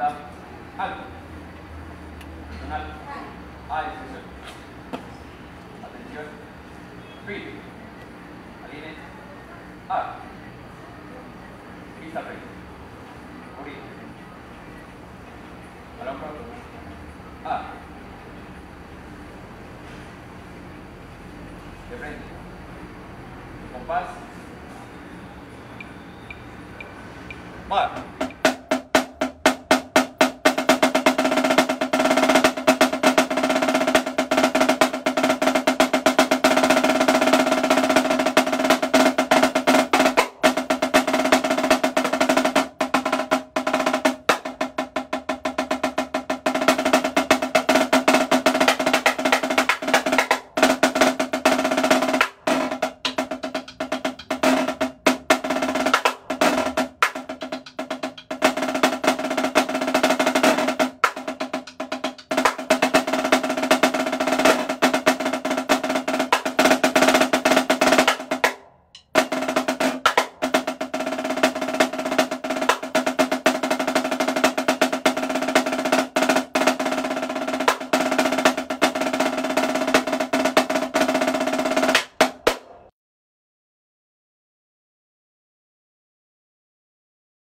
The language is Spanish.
Banda. Alto. Alto. A discreción. Atención. Fin. Alinee. A. Vista frente. Cubrir. Al hombro. A. De frente. Compás. Va.